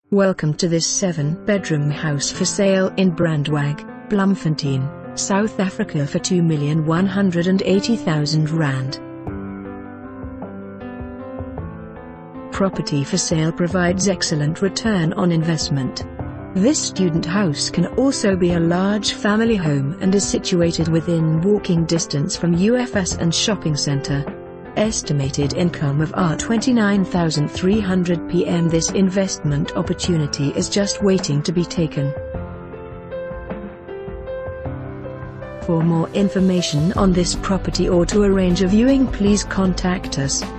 Welcome to this 7-bedroom house for sale in Brandwag, Bloemfontein, South Africa for R2,180,000. Property for sale provides excellent return on investment. This student house can also be a large family home and is situated within walking distance from UFS and shopping center. Estimated income of R29,300 PM. This investment opportunity is just waiting to be taken. For more information on this property or to arrange a viewing, please contact us.